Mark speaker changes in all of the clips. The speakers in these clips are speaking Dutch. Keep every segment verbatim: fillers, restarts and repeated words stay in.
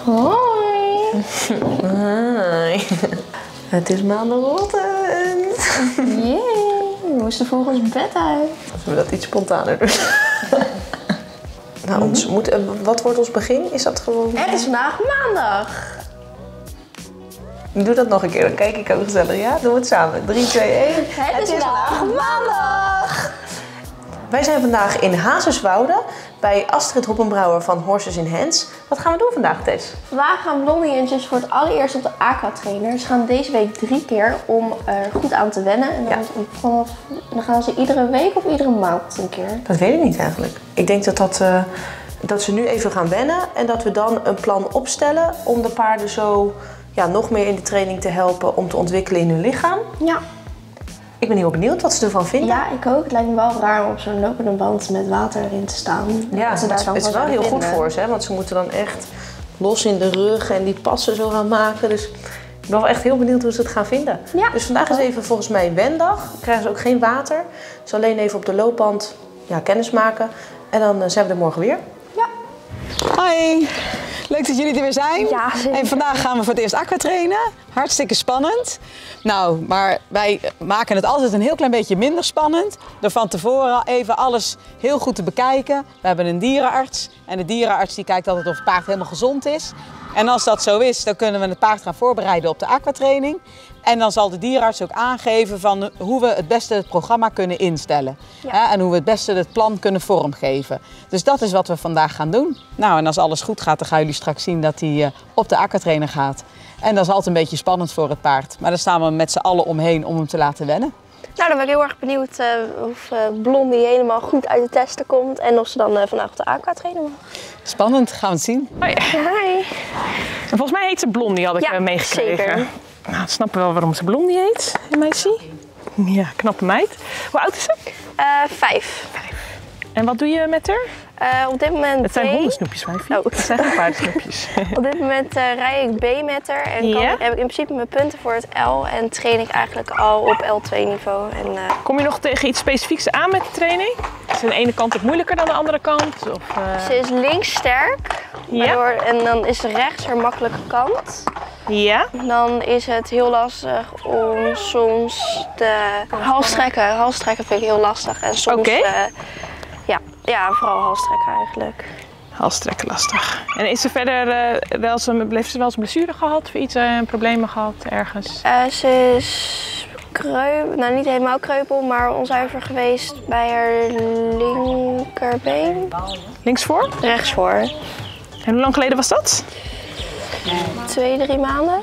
Speaker 1: Hoi.
Speaker 2: Hoi. Het is maandagochtend.
Speaker 1: Jee, we moesten vroeg ons bed uit.
Speaker 2: Zullen we dat iets spontaner doen? Nou, ons moet, wat wordt ons begin? Is dat gewoon...
Speaker 1: Het is vandaag maandag.
Speaker 2: Doe dat nog een keer, dan kijk ik ook gezellig. Ja, doen we het samen. drie, twee, één.
Speaker 1: Het, het is vandaag maandag.
Speaker 2: Wij zijn vandaag in Hazerswoude bij Astrid Hoppenbrouwer van Horses in Hands. Wat gaan we doen vandaag, Tess?
Speaker 1: Vandaag gaan Blondie en Jess voor het allereerst op de aquatrainer. Ze gaan deze week drie keer om er goed aan te wennen. En dan,
Speaker 2: Ja.
Speaker 1: vanaf, dan gaan ze iedere week of iedere maand een keer?
Speaker 2: Dat weet ik niet eigenlijk. Ik denk dat, dat, uh, dat ze nu even gaan wennen en dat we dan een plan opstellen om de paarden zo ja, nog meer in de training te helpen om te ontwikkelen in hun lichaam.
Speaker 1: Ja.
Speaker 2: Ik ben heel benieuwd wat ze ervan vinden.
Speaker 1: Ja, ik ook. Het lijkt me wel raar om op zo'n lopende band met water erin te staan.
Speaker 2: Ja,
Speaker 1: dat ze daar
Speaker 2: het,
Speaker 1: dan
Speaker 2: het is
Speaker 1: van
Speaker 2: wel heel
Speaker 1: zouden
Speaker 2: goed
Speaker 1: vinden.
Speaker 2: voor ze, hè? Want ze moeten dan echt los in de rug en die passen zo gaan maken. Dus ik ben wel echt heel benieuwd hoe ze het gaan vinden.
Speaker 1: Ja,
Speaker 2: dus vandaag is even volgens mij wendag. Dan krijgen ze ook geen water. Dus alleen even op de loopband ja, kennis maken. En dan uh, zijn we er morgen weer.
Speaker 1: Ja.
Speaker 3: Hoi, leuk dat jullie er weer zijn.
Speaker 1: Ja, zeker.
Speaker 3: En vandaag gaan we voor het eerst aquatrainen. Hartstikke spannend. Nou, maar wij maken het altijd een heel klein beetje minder spannend door van tevoren even alles heel goed te bekijken. We hebben een dierenarts en de dierenarts die kijkt altijd of het paard helemaal gezond is. En als dat zo is, dan kunnen we het paard gaan voorbereiden op de aquatraining. En dan zal de dierenarts ook aangeven van hoe we het beste het programma kunnen instellen.
Speaker 1: Ja.
Speaker 3: Hè, en hoe we het beste het plan kunnen vormgeven. Dus dat is wat we vandaag gaan doen. Nou, en als alles goed gaat, dan gaan jullie straks zien dat hij uh, op de aquatrainer gaat. En dat is altijd een beetje spannend voor het paard. Maar daar staan we met z'n allen omheen om hem te laten wennen.
Speaker 1: Nou, dan ben ik heel erg benieuwd uh, of uh, Blondie helemaal goed uit de testen komt en of ze dan uh, vandaag op de aquatrainer mag.
Speaker 3: Spannend, gaan we het zien.
Speaker 4: Hoi.
Speaker 1: Hi.
Speaker 4: En volgens mij heet ze Blondie, had ik
Speaker 1: Ja,
Speaker 4: uh, meegekregen.
Speaker 1: zeker.
Speaker 4: Nou, we snappen wel waarom ze Blondie heet, hè, meisje? Ja, knappe meid. Hoe oud is ze?
Speaker 1: Uh, vijf.
Speaker 4: En wat doe je met haar?
Speaker 1: Uh, op dit moment
Speaker 4: Het zijn
Speaker 1: B.
Speaker 4: hondensnoepjes, wijfie.
Speaker 1: Oh.
Speaker 4: Het zijn geen paardensnoepjes.
Speaker 1: Op dit moment uh, rij ik B met haar en kan,
Speaker 4: Ja?
Speaker 1: heb ik in principe mijn punten voor het L en train ik eigenlijk al op L twee niveau. En, uh,
Speaker 4: Kom je nog tegen iets specifieks aan met de training? Is de ene kant het moeilijker dan de andere kant? Of, uh...
Speaker 1: Ze is links sterk
Speaker 4: Ja?
Speaker 1: waardoor, en dan is rechts haar makkelijke kant.
Speaker 4: Ja?
Speaker 1: Dan is het heel lastig om soms de halstrekken. Halstrekken vind ik heel lastig. En soms,
Speaker 4: Oké.
Speaker 1: uh, ja, ja, vooral halstrekken eigenlijk.
Speaker 4: Halstrekken lastig. En is ze verder, uh, wel eens een, heeft ze wel eens een blessure gehad? Of iets, uh, problemen gehad ergens?
Speaker 1: Uh, ze is kreupel, nou niet helemaal kreupel, maar onzuiver geweest bij haar linkerbeen.
Speaker 4: Linksvoor?
Speaker 1: Rechtsvoor.
Speaker 4: En hoe lang geleden was dat?
Speaker 1: Twee, drie maanden.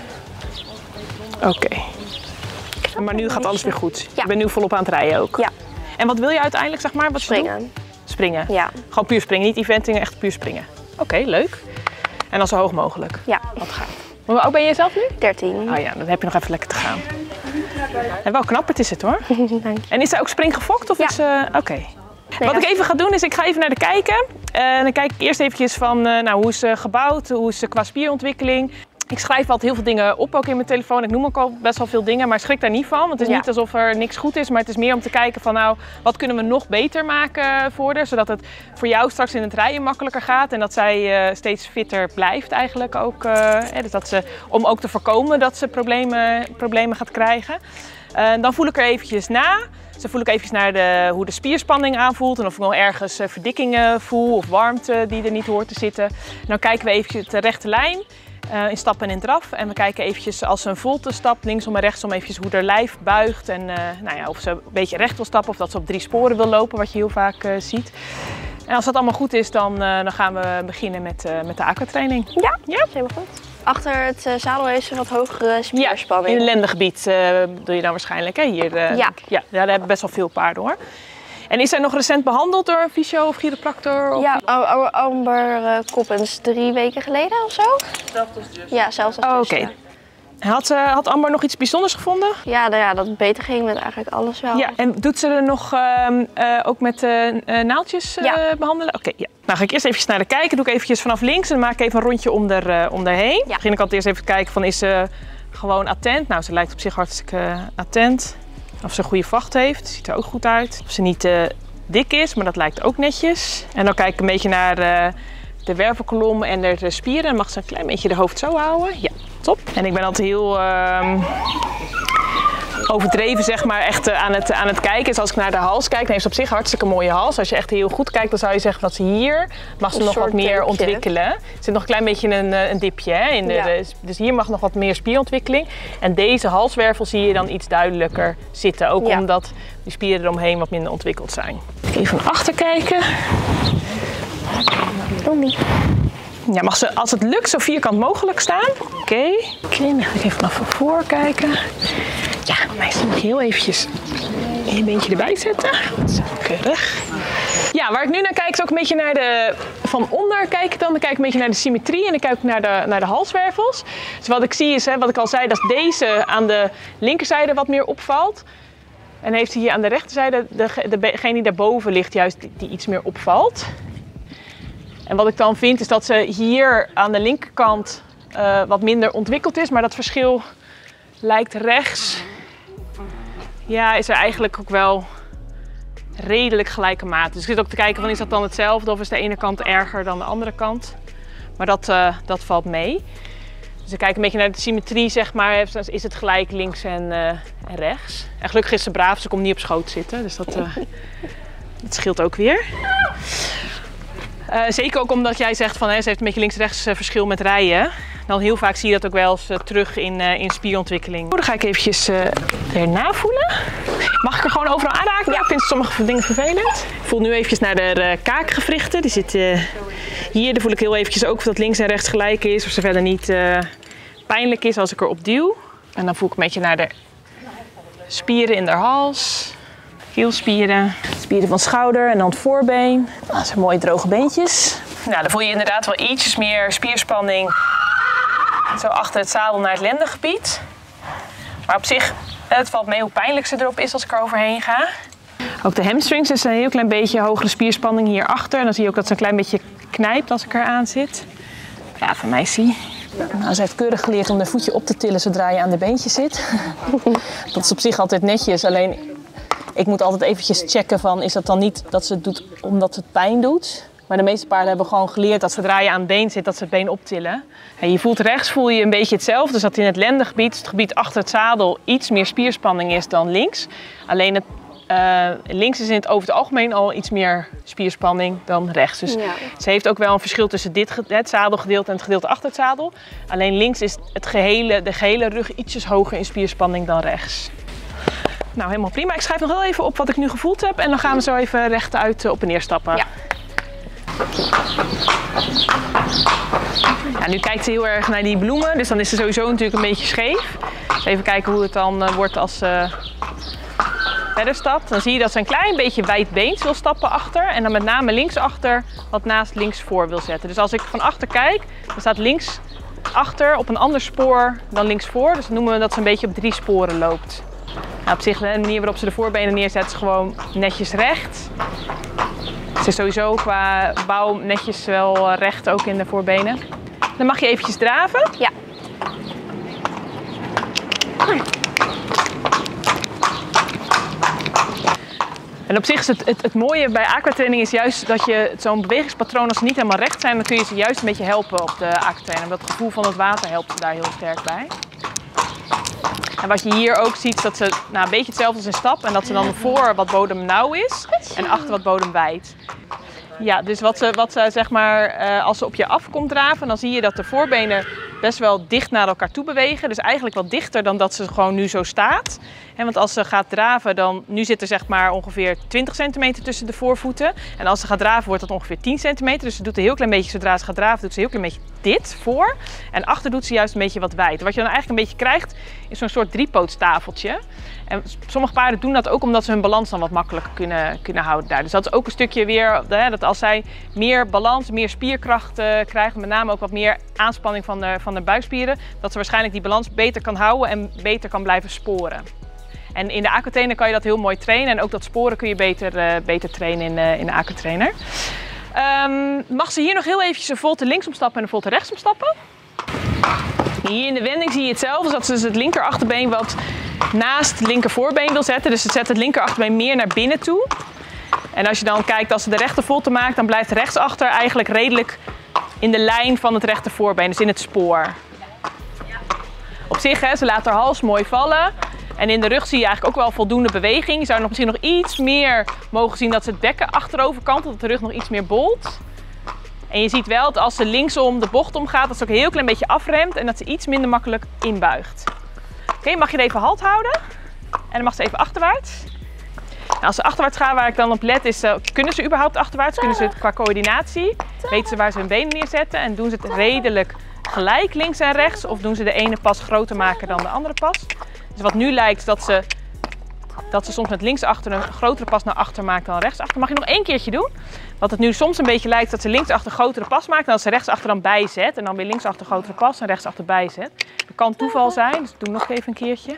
Speaker 4: Oké. Okay. Maar nu gaat alles weer goed.
Speaker 1: Ja.
Speaker 4: Je bent nu volop aan het rijden ook.
Speaker 1: Ja,
Speaker 4: En wat wil je uiteindelijk, zeg maar? Wat ze doen?
Speaker 1: springen.
Speaker 4: Springen?
Speaker 1: Ja.
Speaker 4: Gewoon puur springen, niet eventingen, echt puur springen. Oké, okay, leuk. En dan zo hoog mogelijk.
Speaker 1: Ja,
Speaker 4: Wat gaat. Hoe oud ben je zelf nu?
Speaker 1: dertien.
Speaker 4: Oh ja, dan heb je nog even lekker te gaan. En wel knap, het is het hoor.
Speaker 1: Dank je.
Speaker 4: En is zij ook springgefokt? Of
Speaker 1: Ja.
Speaker 4: is ze... Oké. Okay.
Speaker 1: Nee,
Speaker 4: Wat
Speaker 1: ja.
Speaker 4: ik even ga doen is, ik ga even naar de kijken. En uh, dan kijk ik eerst eventjes van, uh, nou, hoe is ze gebouwd, hoe is ze qua spierontwikkeling. Ik schrijf altijd heel veel dingen op, ook in mijn telefoon. Ik noem ook al best wel veel dingen, maar schrik daar niet van. Want het is
Speaker 1: Ja.
Speaker 4: niet alsof er niks goed is, maar het is meer om te kijken van, nou, wat kunnen we nog beter maken voor haar. Zodat het voor jou straks in het rijden makkelijker gaat. En dat zij uh, steeds fitter blijft eigenlijk ook. Uh, hè, dus dat ze, om ook te voorkomen dat ze problemen, problemen gaat krijgen. Uh, dan voel ik er eventjes na. Dus dan voel ik even naar de, hoe de spierspanning aanvoelt en of ik nog ergens uh, verdikkingen voel of warmte die er niet hoort te zitten. En dan kijken we eventjes de rechte lijn uh, in stap en in draf. En we kijken eventjes als ze een volte stapt, linksom en rechtsom, eventjes hoe haar lijf buigt. En uh, nou ja, of ze een beetje recht wil stappen of dat ze op drie sporen wil lopen, wat je heel vaak uh, ziet. En als dat allemaal goed is, dan, uh, dan gaan we beginnen met, uh, met de aquatraining.
Speaker 1: Ja,
Speaker 4: Ja?
Speaker 1: dat is helemaal goed. Achter het uh, zadel heeft ze wat hogere spierspanning.
Speaker 4: Ja, in het lendengebied uh, doe je dan waarschijnlijk. Hè? Hier, uh,
Speaker 1: Ja.
Speaker 4: ja. Ja, daar hebben best wel veel paarden hoor. En is zij nog recent behandeld door een fysio of chiropractor? Of...
Speaker 1: Ja, Am- Amber uh, Koppens drie weken geleden of zo. Zelfs als zus. Ja, zelfs als
Speaker 4: Oh,
Speaker 1: zus,
Speaker 4: oké.
Speaker 1: ja.
Speaker 4: Had, uh, had Amber nog iets bijzonders gevonden?
Speaker 1: Ja, nou ja, dat het beter ging met eigenlijk alles wel.
Speaker 4: Ja. En doet ze er nog uh, uh, ook met uh, uh, naaltjes uh,
Speaker 1: Ja.
Speaker 4: behandelen? Oké, okay, ja. Nou ga ik eerst even naar de kijken. Doe ik eventjes vanaf links en dan maak ik even een rondje om er, uh, om erheen. Dan begin ik altijd eerst even te kijken van is ze gewoon attent? Nou, ze lijkt op zich hartstikke uh, attent. Of ze een goede vacht heeft, ziet er ook goed uit. Of ze niet uh, dik is, maar dat lijkt ook netjes. En dan kijk ik een beetje naar uh, de wervelkolom en de spieren. Dan mag ze een klein beetje de hoofd zo houden. Ja, top. En ik ben altijd heel uh, overdreven, zeg maar, echt uh, aan, het, aan het kijken. Dus als ik naar de hals kijk, dan heeft ze op zich een hartstikke mooie hals. Als je echt heel goed kijkt, dan zou je zeggen dat ze hier mag ze een nog wat meer dipje. ontwikkelen. Er zit nog een klein beetje een, een dipje, hè, in de, ja. de, dus hier mag nog wat meer spierontwikkeling. En deze halswervel zie je dan iets duidelijker zitten. Ook ja. omdat die spieren eromheen wat minder ontwikkeld zijn. Even van achter kijken.
Speaker 1: Tommy.
Speaker 4: Ja, mag ze als het lukt zo vierkant mogelijk staan. Oké. Okay. Okay, dan ga ik even vanaf voor kijken. Ja, meestal moet ik heel eventjes een beentje erbij zetten. Zo, keurig. Ja, waar ik nu naar kijk is ook een beetje naar de... Van onder kijk ik dan. Dan kijk ik een beetje naar de symmetrie en dan kijk ik naar de, naar de halswervels. Dus wat ik zie is, hè, wat ik al zei, dat deze aan de linkerzijde wat meer opvalt. En heeft hij hier aan de rechterzijde, de, degene die daarboven ligt, juist die, die iets meer opvalt. En wat ik dan vind is dat ze hier aan de linkerkant uh, wat minder ontwikkeld is. Maar dat verschil lijkt rechts. Ja, is er eigenlijk ook wel redelijk gelijke mate. Dus ik zit ook te kijken van is dat dan hetzelfde of is de ene kant erger dan de andere kant. Maar dat, uh, dat valt mee. Dus ik kijk een beetje naar de symmetrie, zeg maar. Is het gelijk links en, uh, en rechts. En gelukkig is ze braaf, ze komt niet op schoot zitten. Dus dat, uh, dat scheelt ook weer. Uh, zeker ook omdat jij zegt van hè, ze heeft een beetje links-rechts uh, verschil met rijden. Dan heel vaak zie je dat ook wel eens uh, terug in, uh, in spierontwikkeling. Dan ga ik eventjes uh, erna voelen. Mag ik er gewoon overal aanraken? Ja, ik vind sommige dingen vervelend. Ik voel nu eventjes naar de uh, kaakgewrichten. Die zitten uh, hier. Dan voel ik heel eventjes ook of dat links en rechts gelijk is. Of ze verder niet uh, pijnlijk is als ik erop duw. En dan voel ik een beetje naar de spieren in de hals. Keelspieren, spieren van schouder en dan het voorbeen. Dat zijn mooie droge beentjes. Nou, dan voel je inderdaad wel ietsjes meer spierspanning zo achter het zadel naar het lendengebied. Maar op zich, het valt mee hoe pijnlijk ze erop is als ik er overheen ga. Ook de hamstrings is een heel klein beetje hogere spierspanning hierachter. En dan zie je ook dat ze een klein beetje knijpt als ik eraan zit. Ja, van mij zie. Nou, ze heeft keurig geleerd om de voetje op te tillen zodra je aan de beentjes zit. Dat is op zich altijd netjes, alleen... Ik moet altijd eventjes checken van, is dat dan niet dat ze het doet omdat het pijn doet? Maar de meeste paarden hebben gewoon geleerd dat zodra je aan het been zit, dat ze het been optillen. En je voelt rechts voel je een beetje hetzelfde. Dus dat in het lendengebied, het gebied achter het zadel, iets meer spierspanning is dan links. Alleen het, uh, links is in het over het algemeen al iets meer spierspanning dan rechts. Dus ja. Ze heeft ook wel een verschil tussen dit, het zadelgedeelte en het gedeelte achter het zadel. Alleen links is het gehele, de gehele rug ietsjes hoger in spierspanning dan rechts. Nou, helemaal prima. Ik schrijf nog wel even op wat ik nu gevoeld heb en dan gaan we zo even rechtuit op en neer stappen. Ja. Ja, nu kijkt ze heel erg naar die bloemen, dus dan is ze sowieso natuurlijk een beetje scheef. Dus even kijken hoe het dan uh, wordt als ze verder stapt. Dan zie je dat ze een klein beetje wijdbeens wil stappen achter en dan met name linksachter wat naast links voor wil zetten. Dus als ik van achter kijk, dan staat links achter op een ander spoor dan links voor. Dus dan noemen we dat ze een beetje op drie sporen loopt. Nou, op zich, de manier waarop ze de voorbenen neerzet is gewoon netjes recht. Ze is sowieso qua bouw netjes wel recht ook in de voorbenen. Dan mag je eventjes draven.
Speaker 1: Ja.
Speaker 4: En op zich is het, het, het mooie bij aquatraining is juist dat je zo'n bewegingspatroon, als ze niet helemaal recht zijn, dan kun je ze juist een beetje helpen op de aquatraining. Dat gevoel van het water helpt ze daar heel sterk bij. En wat je hier ook ziet, is dat ze nou, een beetje hetzelfde als in stap. En dat ze dan voor wat bodem nauw is en achter wat bodem wijd. Ja, dus wat ze, wat ze zeg maar, uh, als ze op je af komt draven, dan zie je dat de voorbenen best wel dicht naar elkaar toe bewegen. Dus eigenlijk wat dichter dan dat ze gewoon nu zo staat. En want als ze gaat draven, dan nu zit er zeg maar ongeveer twintig centimeter tussen de voorvoeten. En als ze gaat draven, wordt dat ongeveer tien centimeter. Dus ze doet een heel klein beetje, zodra ze gaat draven, doet ze een heel klein beetje dit voor. En achter doet ze juist een beetje wat wijd. Wat je dan eigenlijk een beetje krijgt, is zo'n soort driepoots-tafeltje. En sommige paarden doen dat ook omdat ze hun balans dan wat makkelijker kunnen, kunnen houden daar. Dus dat is ook een stukje weer, hè, dat als zij meer balans, meer spierkracht uh, krijgen, met name ook wat meer aanspanning van de, van de buikspieren, dat ze waarschijnlijk die balans beter kan houden en beter kan blijven sporen. En in de aquatrainer kan je dat heel mooi trainen en ook dat sporen kun je beter, uh, beter trainen in, uh, in de aquatrainer. Um, mag ze hier nog heel eventjes een volte linksom stappen en een volte rechtsom stappen? Hier in de wending zie je hetzelfde, dat ze dus het linker achterbeen wat naast het linker voorbeen wil zetten. Dus ze zet het linker achterbeen meer naar binnen toe. En als je dan kijkt, als ze de rechter volte maakt, dan blijft rechtsachter eigenlijk redelijk in de lijn van het rechte voorbeen, dus in het spoor. Op zich, hè, ze laat haar hals mooi vallen. En in de rug zie je eigenlijk ook wel voldoende beweging. Je zou nog misschien nog iets meer mogen zien dat ze het bekken achterover kantelt, dat de rug nog iets meer bolt. En je ziet wel dat als ze linksom de bocht omgaat, dat ze ook een heel klein beetje afremt en dat ze iets minder makkelijk inbuigt. Oké, okay, mag je er even halt houden? En dan mag ze even achterwaarts. Nou, als ze achterwaarts gaan, waar ik dan op let is, uh, kunnen ze überhaupt achterwaarts? Kunnen ze het qua coördinatie? Weten ze waar ze hun benen neerzetten? En doen ze het redelijk gelijk links en rechts? Of doen ze de ene pas groter maken dan de andere pas? Dus wat nu lijkt dat ze, dat ze soms met linksachter een grotere pas naar achter maakt dan rechtsachter. Mag je nog één keertje doen? Wat het nu soms een beetje lijkt dat ze linksachter een grotere pas maakt en dat ze rechtsachter dan bijzet. En dan weer linksachter een grotere pas en rechtsachter bijzet. Dat kan toeval zijn, dus doe nog even een keertje.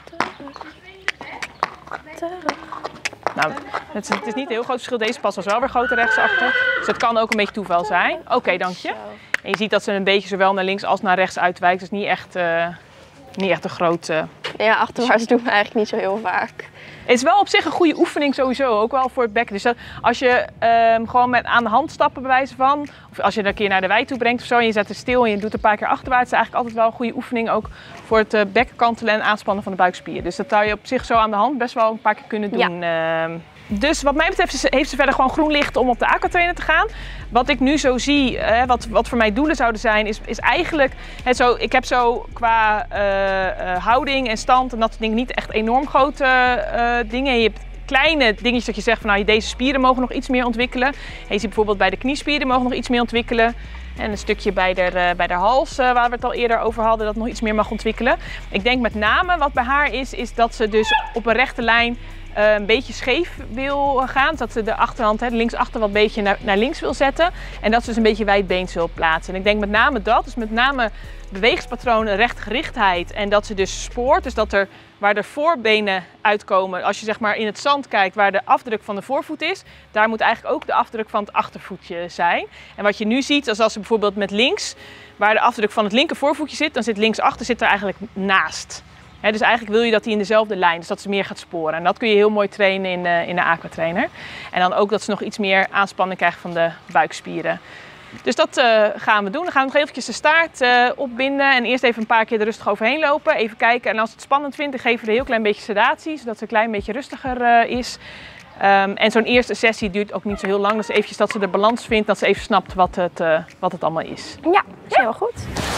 Speaker 4: Nou, het is, het is niet een heel groot verschil. Deze pas was wel weer groter rechtsachter. Dus het kan ook een beetje toeval zijn. Oké, okay, dank je. En je ziet dat ze een beetje zowel naar links als naar rechts uitwijkt. Dus niet echt, uh, niet echt een grote...
Speaker 1: Ja, achterwaarts doen we eigenlijk niet zo heel vaak.
Speaker 4: Het is wel op zich een goede oefening sowieso, ook wel voor het bekken. Dus dat, als je um, gewoon met aan de hand stappen bij wijze van, of als je er een keer naar de wei toe brengt of zo en je zet er stil en je doet een paar keer achterwaarts, is eigenlijk altijd wel een goede oefening ook voor het uh, bekken kantelen en aanspannen van de buikspieren. Dus dat zou je op zich zo aan de hand best wel een paar keer kunnen doen. Ja. Uh, Dus wat mij betreft heeft ze verder gewoon groen licht om op de aquatrainer te gaan. Wat ik nu zo zie, hè, wat, wat voor mij doelen zouden zijn, is, is eigenlijk... Hè, zo, ik heb zo qua uh, uh, houding en stand en dat soort dingen niet echt enorm grote uh, dingen. Je hebt kleine dingetjes dat je zegt van nou, deze spieren mogen nog iets meer ontwikkelen. En je ziet bijvoorbeeld bij de kniespieren mogen nog iets meer ontwikkelen. En een stukje bij de, uh, bij de hals, uh, waar we het al eerder over hadden, dat nog iets meer mag ontwikkelen. Ik denk met name wat bij haar is, is dat ze dus op een rechte lijn Uh, een beetje scheef wil gaan. Dat ze de achterhand, hè, de linksachter wat beetje naar, naar links wil zetten. En dat ze dus een beetje wijdbeens wil plaatsen. En ik denk met name dat, dus met name bewegingspatronen, rechtgerichtheid. En dat ze dus spoort, dus dat er waar de voorbenen uitkomen. Als je zeg maar in het zand kijkt waar de afdruk van de voorvoet is, daar moet eigenlijk ook de afdruk van het achtervoetje zijn. En wat je nu ziet, is als ze bijvoorbeeld met links, waar de afdruk van het linker voorvoetje zit, dan zit linksachter zit er eigenlijk naast. He, dus eigenlijk wil je dat hij in dezelfde lijn, dus dat ze meer gaat sporen. En dat kun je heel mooi trainen in, uh, in de aquatrainer. En dan ook dat ze nog iets meer aanspanning krijgen van de buikspieren. Dus dat uh, gaan we doen. Dan gaan we nog eventjes de staart uh, opbinden en eerst even een paar keer er rustig overheen lopen. Even kijken en als het spannend vindt, dan geven we er een heel klein beetje sedatie, zodat ze een klein beetje rustiger uh, is. Um, en zo'n eerste sessie duurt ook niet zo heel lang. Dus eventjes dat ze de balans vindt, dat ze even snapt wat het, uh, wat het allemaal is.
Speaker 1: Ja, dat is heel goed.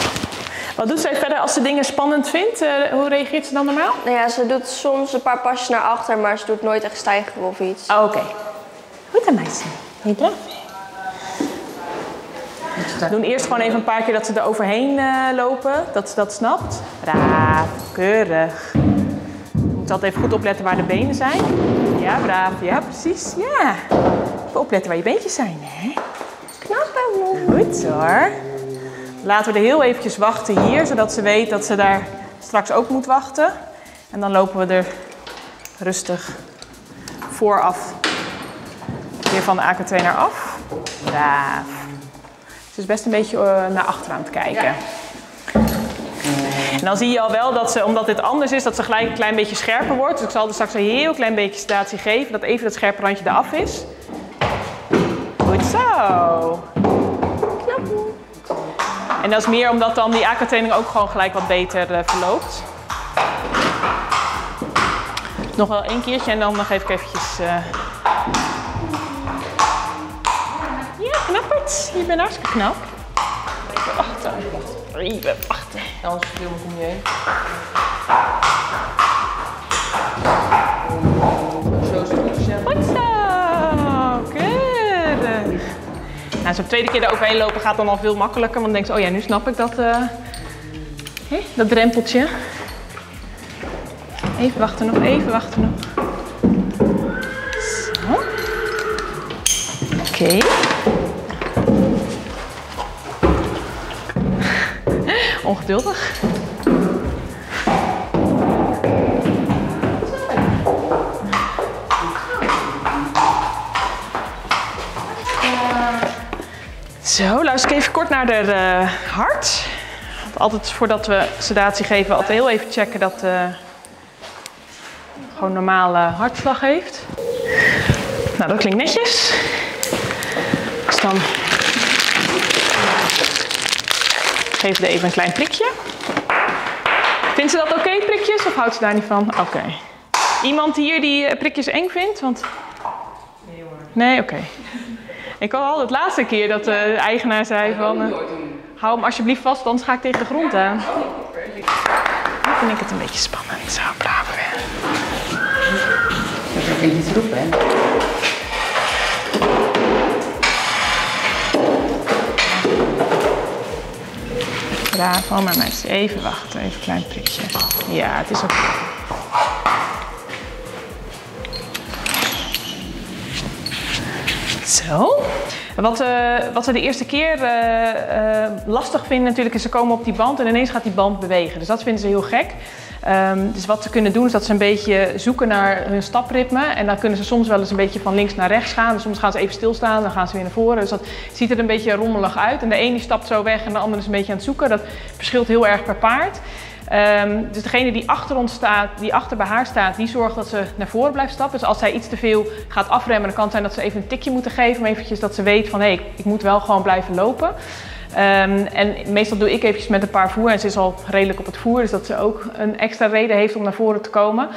Speaker 4: Wat doet zij verder als ze dingen spannend vindt? Uh, hoe reageert ze dan normaal?
Speaker 1: Nou ja, ze doet soms een paar pasjes naar achter, maar ze doet nooit echt stijgen of iets.
Speaker 4: Oh, oké. Okay. Goed dan, meisje. Niet braaf. We doen eerst gewoon even een paar keer dat ze er overheen uh, lopen, dat ze dat snapt. Braaf, keurig. Je moet altijd even goed opletten waar de benen zijn. Ja, braaf. Ja, precies. Ja. Even opletten waar je beentjes zijn, hè?
Speaker 1: Knap, hè?
Speaker 4: Goed hoor. Laten we er heel eventjes wachten hier, zodat ze weet dat ze daar straks ook moet wachten. En dan lopen we er rustig vooraf weer van de aquatrainer af. Braaf. Ze is best een beetje uh, naar achter aan het kijken. Ja. En dan zie je al wel dat ze, omdat dit anders is, dat ze gelijk een klein beetje scherper wordt. Dus ik zal er straks een heel klein beetje sedatie geven, dat even dat scherpe randje eraf is. Goed zo. En dat is meer omdat dan die aquatraining ook gewoon gelijk wat beter uh, verloopt. Nog wel één keertje en dan geef ik eventjes... Uh... Ja, knapperd. Je bent hartstikke knap. Even wachten. Even wachten.
Speaker 2: Anders film ik om je heen. Zo is het goed gezet.
Speaker 4: Goed zo. Keurig. Nou, als we de tweede keer er overheen lopen gaat dan al veel makkelijker. Want dan denk je, oh ja, nu snap ik dat, uh, hè, dat drempeltje. Even wachten nog, even wachten nog. Zo. Oké. Okay. Ongeduldig. Zo, luister ik even kort naar de uh, hart. Want altijd voordat we sedatie geven, altijd heel even checken dat uh, gewoon normale hartslag heeft. Nou, dat klinkt netjes. Dus dan geven we even een klein prikje. Vindt ze dat oké, okay, prikjes? Of houdt ze daar niet van? Oké. Okay. Iemand hier die prikjes eng vindt? Want... Nee hoor. Nee, oké. Okay. Ik had al het laatste keer dat de eigenaar zei van... Uh, hou hem alsjeblieft vast, anders ga ik tegen de grond aan. Nu vind ik het een beetje spannend. Zo, braaf weer.
Speaker 5: Dat is een beetje troep, hè?
Speaker 4: Bravo, maar mensen, even wachten, even een klein prikje. Ja, het is oké. Okay. Zo. Wat, uh, wat we de eerste keer uh, uh, lastig vinden natuurlijk is ze komen op die band en ineens gaat die band bewegen. Dus dat vinden ze heel gek. Um, dus wat ze kunnen doen is dat ze een beetje zoeken naar hun stapritme. En dan kunnen ze soms wel eens een beetje van links naar rechts gaan. Dus soms gaan ze even stilstaan, dan gaan ze weer naar voren. Dus dat ziet er een beetje rommelig uit. En de een die stapt zo weg en de ander is een beetje aan het zoeken. Dat verschilt heel erg per paard. Um, dus degene die achter ons staat, die achter bij haar staat, die zorgt dat ze naar voren blijft stappen. Dus als zij iets te veel gaat afremmen, dan kan het zijn dat ze even een tikje moeten geven. Om eventjes dat ze weet van hé, hey, ik, ik moet wel gewoon blijven lopen. Um, en meestal doe ik eventjes met een paar voer en ze is al redelijk op het voer. Dus dat ze ook een extra reden heeft om naar voren te komen.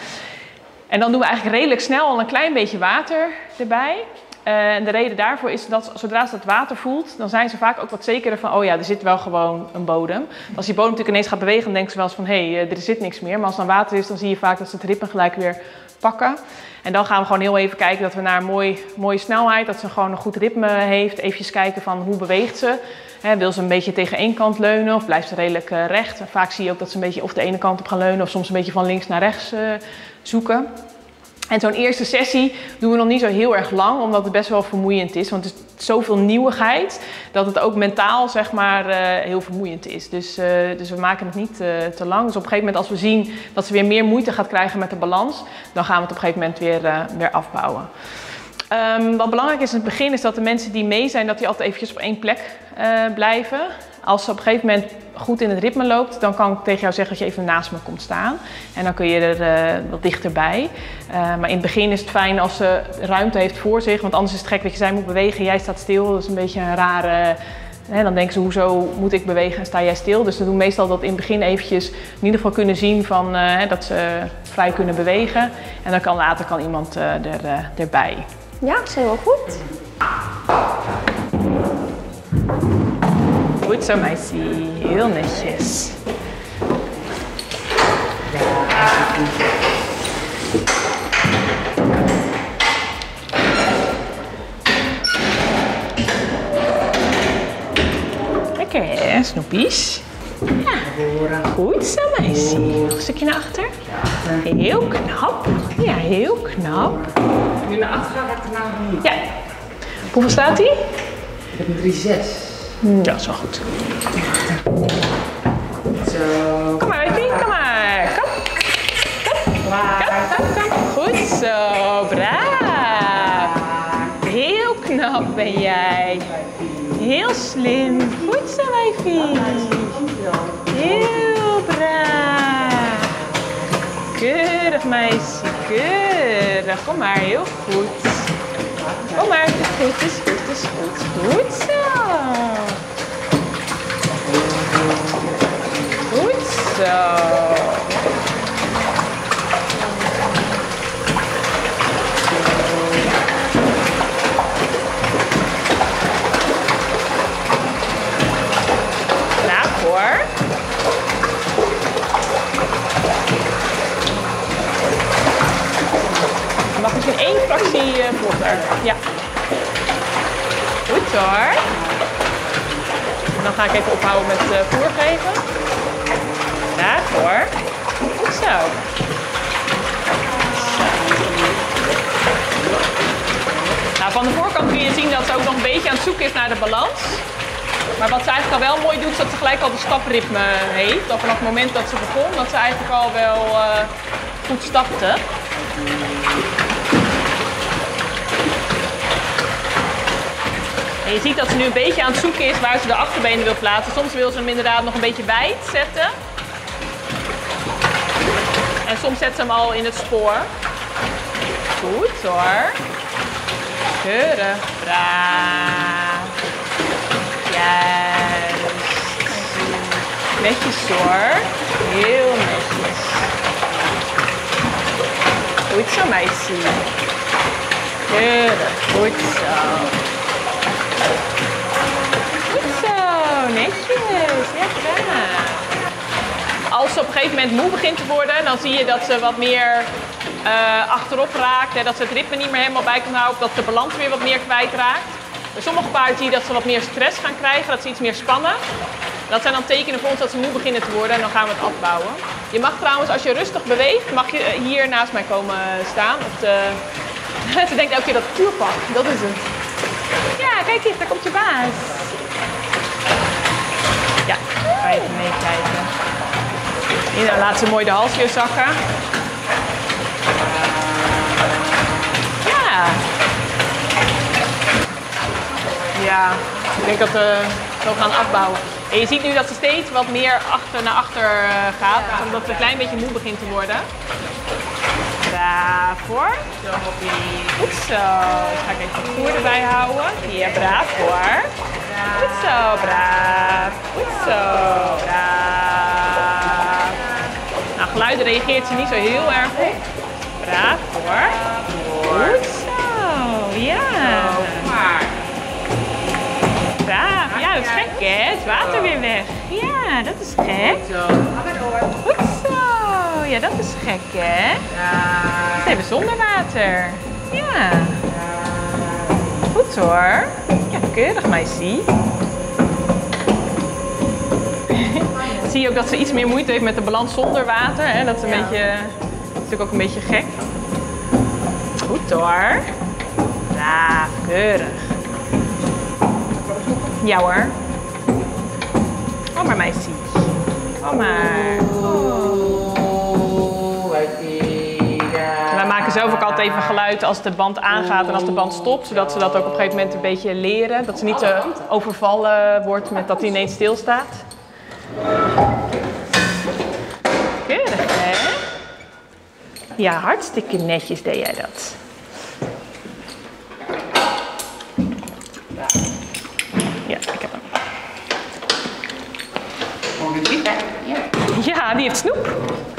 Speaker 4: En dan doen we eigenlijk redelijk snel al een klein beetje water erbij. Uh, en de reden daarvoor is dat zodra ze dat water voelt, dan zijn ze vaak ook wat zekerder van, oh ja, er zit wel gewoon een bodem. Als die bodem natuurlijk ineens gaat bewegen, dan denken ze wel eens van, hé, hey, er zit niks meer. Maar als er dan water is, dan zie je vaak dat ze het ritme gelijk weer pakken. En dan gaan we gewoon heel even kijken dat we naar een mooi, mooie snelheid, dat ze gewoon een goed ritme heeft. Even kijken van, hoe beweegt ze? He, wil ze een beetje tegen één kant leunen of blijft ze redelijk uh, recht? En vaak zie je ook dat ze een beetje of de ene kant op gaan leunen of soms een beetje van links naar rechts uh, zoeken. En zo'n eerste sessie doen we nog niet zo heel erg lang, omdat het best wel vermoeiend is. Want het is zoveel nieuwigheid dat het ook mentaal zeg maar, uh, heel vermoeiend is. Dus, uh, dus we maken het niet uh, te lang. Dus op een gegeven moment als we zien dat ze weer meer moeite gaat krijgen met de balans, dan gaan we het op een gegeven moment weer, uh, weer afbouwen. Um, wat belangrijk is in het begin is dat de mensen die mee zijn, dat die altijd eventjes op één plek uh, blijven. Als ze op een gegeven moment goed in het ritme loopt, dan kan ik tegen jou zeggen dat je even naast me komt staan. En dan kun je er uh, wat dichterbij. Uh, maar in het begin is het fijn als ze ruimte heeft voor zich, want anders is het gek dat je zij moet bewegen, jij staat stil. Dat is een beetje een rare... Hè, dan denken ze, hoezo moet ik bewegen en sta jij stil? Dus we doen meestal dat in het begin eventjes in ieder geval kunnen zien van, uh, dat ze vrij kunnen bewegen. En dan kan later kan iemand uh, er, uh, erbij.
Speaker 1: Ja, dat is helemaal goed.
Speaker 4: Goed zo, meisje. Heel netjes. Lekker, hè, snoepies? Ja, goed zo, meisje. Nog een stukje naar achter. Heel knap. Ja, heel knap.
Speaker 5: Nu naar achter gaan, ga ik daarna doen.
Speaker 4: Ja. Hoeveel staat hij?
Speaker 5: Ik heb een drie zes.
Speaker 4: Ja, dat is wel goed.
Speaker 5: Zo.
Speaker 4: Kom maar, baby, kom maar. Kom. Kom, kom, kom. Goed zo, braaf. Heel knap ben jij. Heel slim. Goed zo, wijfie. Heel braaf. Keurig, meisje, keurig. Kom maar, heel goed. Kom maar, het is goed, het is goed, het is goed. Goed zo. Goed zo. Braaf hoor. Je mag misschien één fractie uh, vlotter. Ja. Goed hoor. En dan ga ik even ophouden met uh, voer geven. Braaf hoor. Goed zo. Nou, van de voorkant kun je zien dat ze ook nog een beetje aan het zoeken is naar de balans. Maar wat ze eigenlijk al wel mooi doet, is dat ze gelijk al de stapritme heeft. Al vanaf het moment dat ze begon, dat ze eigenlijk al wel uh, goed stapte. En je ziet dat ze nu een beetje aan het zoeken is waar ze de achterbenen wil plaatsen. Soms wil ze hem inderdaad nog een beetje wijd zetten. En soms zet ze hem al in het spoor. Goed hoor. Keurig. Braaf. Juist. Netjes hoor. Heel netjes. Goed zo, meisje. Keurig. Goed zo. Goed zo. Netjes. Ja, gedaan. Als ze op een gegeven moment moe begint te worden, dan zie je dat ze wat meer uh, achterop raakt. Hè, dat ze het ritme niet meer helemaal bij kan houden. Dat de balans weer wat meer kwijtraakt. Bij sommige paarden zie je dat ze wat meer stress gaan krijgen. Dat ze iets meer spannen. Dat zijn dan tekenen voor ons dat ze moe beginnen te worden en dan gaan we het afbouwen. Je mag trouwens, als je rustig beweegt, mag je hier naast mij komen staan. Op de... Ze denkt elke keer dat het tuurpak, dat is het. Ja, kijk eens, daar komt je baas. Ja, ga even meekijken. Dan laat ze mooi de hals weer zakken. Ja. Ja, ik denk dat we zo gaan afbouwen. En je ziet nu dat ze steeds wat meer achter naar achter gaat, ja, omdat ze een klein beetje moe begint te worden. Braaf hoor. Goed zo. Dus ga ik even het voer erbij houden. Ja, braaf hoor. Goed zo, braaf. Goed zo, braaf. Nou, geluiden reageert ze niet zo heel erg op. Braaf hoor. Goed zo, ja. Braaf. Ja, dat is gek hè. Het water weer weg. Ja, dat is gek. Goed zo. Ja, dat is gek hè. Dat is even zonder water. Ja. Goed hoor. Ja, keurig meisje. Zie je ook dat ze iets meer moeite heeft met de balans zonder water. Hè? Dat is een beetje, dat is natuurlijk ook een beetje gek. Goed hoor. Braaf, keurig. Ja hoor. Kom maar meisje. Kom maar. Wij maken zelf ook altijd even geluid als de band aangaat en als de band stopt. Zodat ze dat ook op een gegeven moment een beetje leren. Dat ze niet te overvallen wordt met dat hij ineens stilstaat. Keurig hè? Ja, hartstikke netjes deed jij dat. Ja, ik heb hem. Ja, die heeft snoep.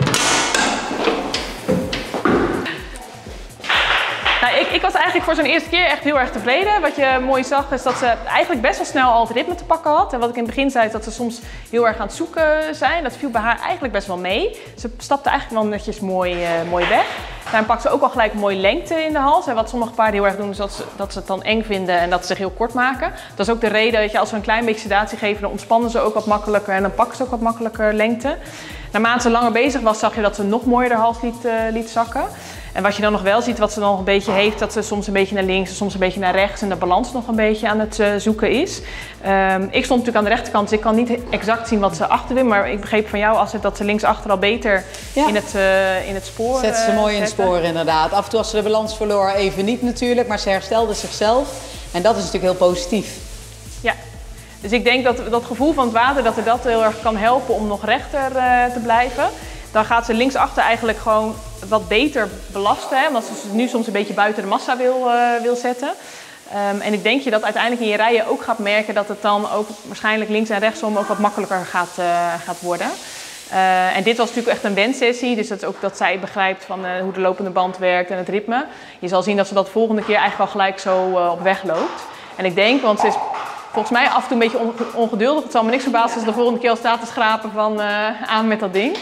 Speaker 4: Nou, ik, ik was eigenlijk voor zo'n eerste keer echt heel erg tevreden. Wat je mooi zag is dat ze eigenlijk best wel snel al het ritme te pakken had. En wat ik in het begin zei is dat ze soms heel erg aan het zoeken zijn. Dat viel bij haar eigenlijk best wel mee. Ze stapte eigenlijk wel netjes mooi, uh, mooi weg. Daarin pakt ze ook al gelijk mooie lengte in de hals. En wat sommige paarden heel erg doen is dat ze, dat ze het dan eng vinden en dat ze zich heel kort maken. Dat is ook de reden dat je als we een klein beetje sedatie geven, dan ontspannen ze ook wat makkelijker en dan pakken ze ook wat makkelijker lengte. Naarmate ze langer bezig was, zag je dat ze nog mooier de hals liet, uh, liet zakken. En wat je dan nog wel ziet, wat ze dan nog een beetje heeft, dat ze soms een beetje naar links en soms een beetje naar rechts en de balans nog een beetje aan het uh, zoeken is. Um, ik stond natuurlijk aan de rechterkant, dus ik kan niet exact zien wat ze achter wil, maar ik begreep van jou, Astrid, dat ze linksachter al beter ja. in, het, uh, in het spoor
Speaker 3: Zet ze mooi
Speaker 4: uh,
Speaker 3: in het spoor inderdaad. Af en toe als ze de balans verloor, even niet natuurlijk, maar ze herstelde zichzelf. En dat is natuurlijk heel positief.
Speaker 4: Ja. Dus ik denk dat dat gevoel van het water, dat er dat heel erg kan helpen om nog rechter uh, te blijven. Dan gaat ze linksachter eigenlijk gewoon wat beter belasten, hè, omdat ze nu soms een beetje buiten de massa wil, uh, wil zetten. Um, en ik denk je dat uiteindelijk in je rijen ook gaat merken dat het dan ook waarschijnlijk links en rechtsom ook wat makkelijker gaat, uh, gaat worden. Uh, en dit was natuurlijk echt een wenssessie, dus dat is ook dat zij begrijpt van uh, hoe de lopende band werkt en het ritme. Je zal zien dat ze dat volgende keer eigenlijk al gelijk zo uh, op weg loopt. En ik denk, want ze is volgens mij af en toe een beetje ongeduldig. Het zal me niks verbazen als ze de volgende keer al staat te schrapen van uh, aan met dat ding.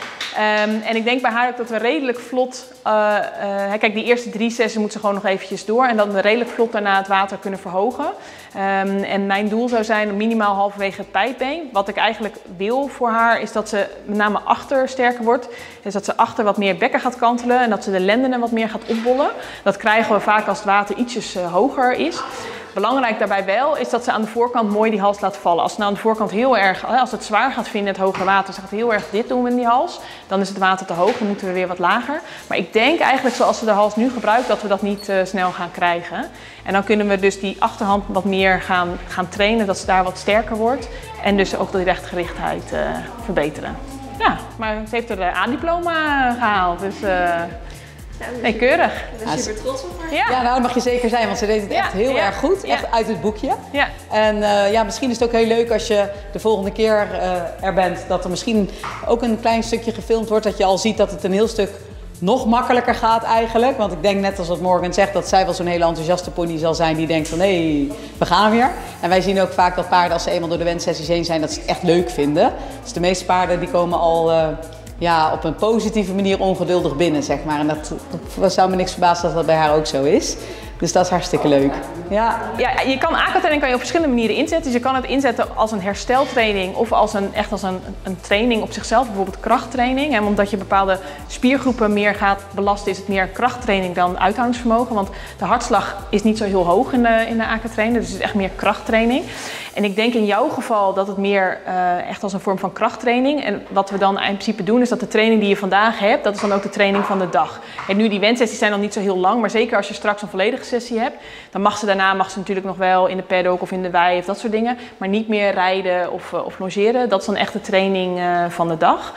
Speaker 4: Um, en ik denk bij haar ook dat we redelijk vlot, uh, uh, kijk die eerste drie sessies moet ze gewoon nog eventjes door en dan we redelijk vlot daarna het water kunnen verhogen. Um, en mijn doel zou zijn minimaal halverwege het pijpbeen. Wat ik eigenlijk wil voor haar is dat ze met name achter sterker wordt. Dus dat ze achter wat meer bekken gaat kantelen en dat ze de lendenen wat meer gaat opbollen. Dat krijgen we vaak als het water ietsjes uh, hoger is. Belangrijk daarbij wel is dat ze aan de voorkant mooi die hals laat vallen. Als ze nou aan de voorkant heel erg, als het zwaar gaat vinden, het hogere water, ze gaat heel erg dit doen in die hals, dan is het water te hoog, dan moeten we weer wat lager. Maar ik denk eigenlijk zoals ze de hals nu gebruikt, dat we dat niet uh, snel gaan krijgen. En dan kunnen we dus die achterhand wat meer gaan, gaan trainen, dat ze daar wat sterker wordt. En dus ook die rechtgerichtheid uh, verbeteren. Ja, maar ze heeft er de A-diploma gehaald, dus uh, Nee, keurig.
Speaker 1: Ik ben super trots op haar.
Speaker 4: Ja.
Speaker 3: Ja, nou, dat mag je zeker zijn, want ze deed het
Speaker 4: Ja,
Speaker 3: echt heel
Speaker 4: ja,
Speaker 3: erg goed.
Speaker 4: ja.
Speaker 3: Echt uit het boekje.
Speaker 4: Ja.
Speaker 3: En uh, ja, misschien is het ook heel leuk als je de volgende keer uh, er bent, dat er misschien ook een klein stukje gefilmd wordt, dat je al ziet dat het een heel stuk nog makkelijker gaat eigenlijk. Want ik denk net als wat Morgan zegt, dat zij wel zo'n hele enthousiaste pony zal zijn die denkt van hé, hey, we gaan weer. En wij zien ook vaak dat paarden als ze eenmaal door de wensessies heen zijn, dat ze het echt leuk vinden. Dus de meeste paarden die komen al uh, ja, op een positieve manier ongeduldig binnen, zeg maar. En dat, dat zou me niks verbazen dat dat bij haar ook zo is. Dus dat is hartstikke leuk. Ja.
Speaker 4: Ja, je kan aquatraining kan je op verschillende manieren inzetten. Dus je kan het inzetten als een hersteltraining of als een, echt als een, een training op zichzelf, bijvoorbeeld krachttraining. En omdat je bepaalde spiergroepen meer gaat belasten, is het meer krachttraining dan uithoudingsvermogen. Want de hartslag is niet zo heel hoog in de, in de aquatraining, dus het is echt meer krachttraining. En ik denk in jouw geval dat het meer uh, echt als een vorm van krachttraining. En wat we dan in principe doen is dat de training die je vandaag hebt, dat is dan ook de training van de dag. En nu die wenssessies zijn dan niet zo heel lang, maar zeker als je straks een volledige sessie hebt, dan mag ze daarna mag ze natuurlijk nog wel in de paddock of in de wei of dat soort dingen. Maar niet meer rijden of, uh, of logeren. Dat is dan echt de training uh, van de dag.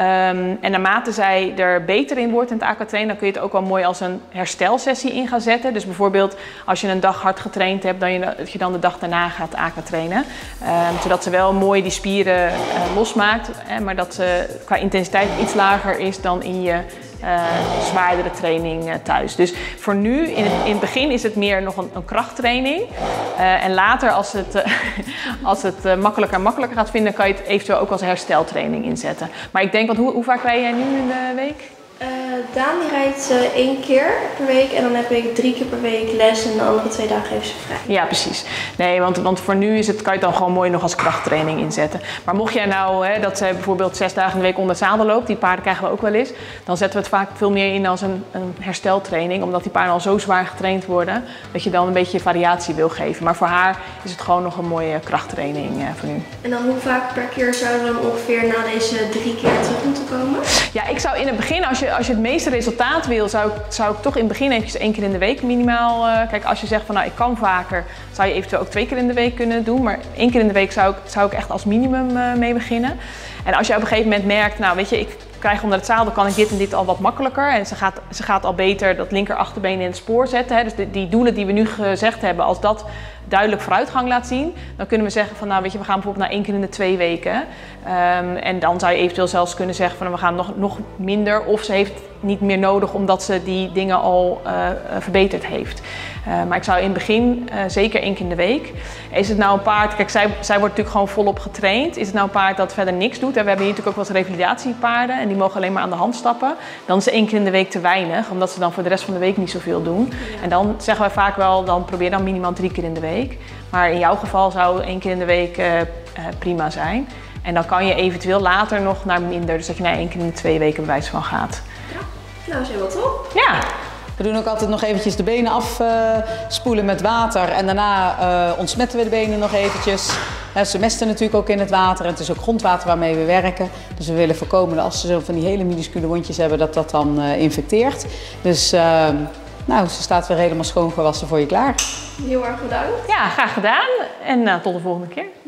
Speaker 4: Um, en naarmate zij er beter in wordt in het aquatrainen, dan kun je het ook wel mooi als een herstelsessie in gaan zetten. Dus bijvoorbeeld als je een dag hard getraind hebt, dan je, dat je dan de dag daarna gaat aquatrainen. Um, zodat ze wel mooi die spieren uh, losmaakt, hè, maar dat ze qua intensiteit iets lager is dan in je Uh, zwaardere training uh, thuis. Dus voor nu, in het, in het begin is het meer nog een, een krachttraining. Uh, en later, als het, uh, als het uh, makkelijker en makkelijker gaat vinden, kan je het eventueel ook als hersteltraining inzetten. Maar ik denk, want hoe, hoe vaak rij jij nu in de week?
Speaker 1: Uh, Daan die rijdt uh, één keer per week en dan heb ik drie keer per week les en de andere twee dagen heeft ze vrij.
Speaker 4: Ja, precies. Nee, want, want voor nu is het, kan je het dan gewoon mooi nog als krachttraining inzetten. Maar mocht jij nou, hè, dat ze bijvoorbeeld zes dagen in de week onder het zadel loopt, die paarden krijgen we ook wel eens, dan zetten we het vaak veel meer in als een, een hersteltraining, omdat die paarden al zo zwaar getraind worden, dat je dan een beetje variatie wil geven. Maar voor haar is het gewoon nog een mooie krachttraining uh, voor nu.
Speaker 1: En dan hoe vaak per keer zouden we dan ongeveer na deze drie keer terug moeten komen?
Speaker 4: Ja, ik zou in het begin, als je Als je het meeste resultaat wil, zou ik, zou ik toch in het begin eventjes één keer in de week minimaal... Uh, kijk, als je zegt van nou ik kan vaker, zou je eventueel ook twee keer in de week kunnen doen. Maar één keer in de week zou ik, zou ik echt als minimum uh, mee beginnen. En als je op een gegeven moment merkt, nou weet je, ik krijg onder het zadel, kan ik dit en dit al wat makkelijker. En ze gaat, ze gaat al beter dat linker achterbeen in het spoor zetten. Hè. Dus de, die doelen die we nu gezegd hebben, als dat duidelijk vooruitgang laat zien, dan kunnen we zeggen van nou weet je, we gaan bijvoorbeeld naar één keer in de twee weken. Um, en dan zou je eventueel zelfs kunnen zeggen van we gaan nog, nog minder, of ze heeft niet meer nodig omdat ze die dingen al uh, verbeterd heeft. Uh, maar ik zou in het begin uh, zeker één keer in de week. Is het nou een paard, kijk zij, zij wordt natuurlijk gewoon volop getraind. Is het nou een paard dat verder niks doet? En we hebben hier natuurlijk ook wat revalidatiepaarden en die mogen alleen maar aan de hand stappen. Dan is één keer in de week te weinig, omdat ze dan voor de rest van de week niet zoveel doen. En dan zeggen wij vaak wel, dan probeer dan minimaal drie keer in de week. Maar in jouw geval zou één keer in de week uh, uh, prima zijn. En dan kan je eventueel later nog naar minder, dus dat je naar één keer in de twee weken bij wijze van gaat.
Speaker 1: Ja, nou is helemaal top.
Speaker 4: Ja.
Speaker 3: We doen ook altijd nog eventjes de benen afspoelen uh, met water en daarna uh, ontsmetten we de benen nog eventjes. Uh, ze mesten natuurlijk ook in het water en het is ook grondwater waarmee we werken. Dus we willen voorkomen dat als ze zo van die hele minuscule wondjes hebben, dat dat dan uh, infecteert. Dus uh, nou, ze staat weer helemaal schoongewassen voor je klaar.
Speaker 1: Heel erg bedankt.
Speaker 4: Ja, graag gedaan en uh, tot de volgende keer.